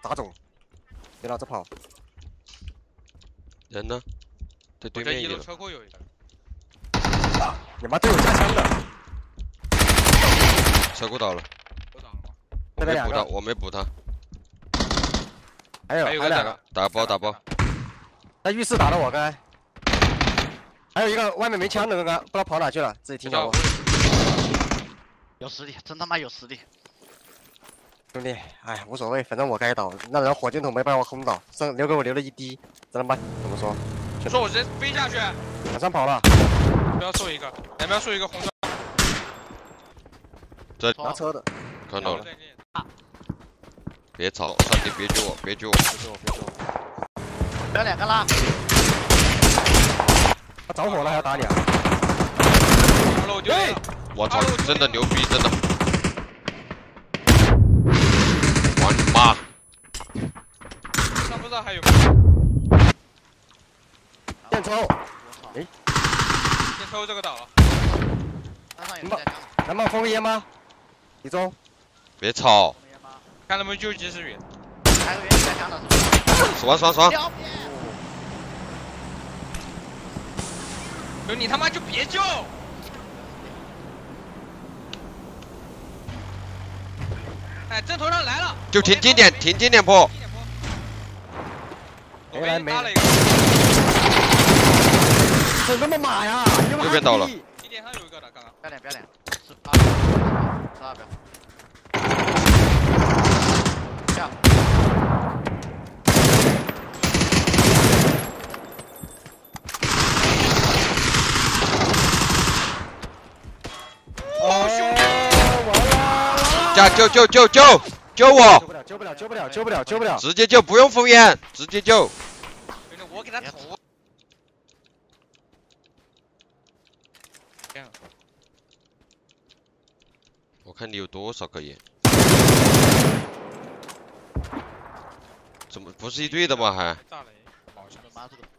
打中，别老子跑。 人呢？在对面一楼车库有一个。 你妈都有加枪的。 车库倒了。 都倒了吗？ 我没补他，我没补他。 还有两个。 打包。 在浴室打的我刚才。还有一个外面没枪的，刚刚不知道跑哪去了，自己听讲过。 有实力，真他妈有实力。 兄弟，哎，无所谓，反正我该倒，那人火箭筒没把我轰倒，留给我留了一滴，知道吗？怎么说？ 我说我直接飞下去， 马上跑了。 不要竖一个，两边竖一个红色。 这拿车的， 看到了。别吵，上帝别救我，别救我！ 不要两个啦！ 他着火了还要打你啊！ 哎， 我操，真的牛逼，真的！ 玩你妈！ 那不知道还有。 电抽，哎， 电抽这个倒了。 能帮封烟吗？李忠， 别吵！ 看能不能救及时雨。 还有原加枪的是吧？ 爽！ 有你他妈就别救！哎，正头上来了！ 就停经典坡。 没来没。 搭了一个。 怎么那么马呀？ 右边倒了。 经典上有一个的，刚刚。 不要脸，12秒。跳。 哦，兄弟！ 加救我！ 救不了！ 直接救，不用封烟，直接救。 我给他投。 我看你有多少颗烟？怎么不是一队的吗？还？ 妈这个。